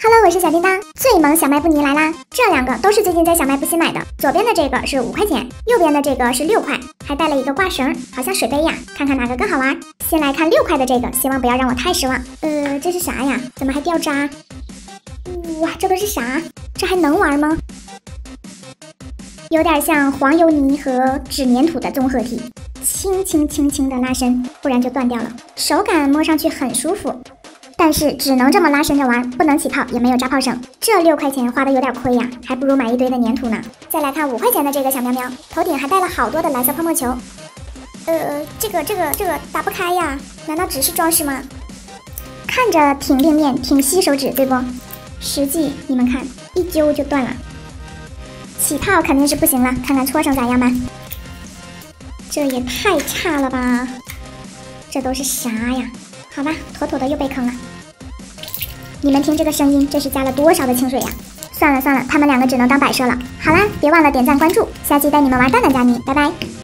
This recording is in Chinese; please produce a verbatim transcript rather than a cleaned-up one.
Hello， 我是小叮当，最萌小卖部尼来啦！这两个都是最近在小卖部新买的，左边的这个是五块钱，右边的这个是六块，还带了一个挂绳，好像水杯呀，看看哪个更好玩。先来看六块的这个，希望不要让我太失望。呃，这是啥呀？怎么还掉渣？哇，这都是啥？这还能玩吗？有点像黄油泥和纸粘土的综合体，轻轻轻轻的拉伸，不然就断掉了。手感摸上去很舒服。但是只能这么拉伸着玩，不能起泡，也没有扎泡绳。这六块钱花的有点亏呀，还不如买一堆的粘土呢。再来看五块钱的这个小喵喵，头顶还带了好多的蓝色泡沫球。呃，这个这个这个打不开呀？难道只是装饰吗？看着挺灵面，挺吸手指，对不？实际你们看，一揪就断了。起泡肯定是不行了，看看搓绳咋样吧。这也太差了吧！这都是啥呀？好吧，妥妥的又被坑了。你们听这个声音，这是加了多少的清水呀？算了算了，他们两个只能当摆设了。好啦，别忘了点赞关注，下期带你们玩蛋蛋佳妮，拜拜。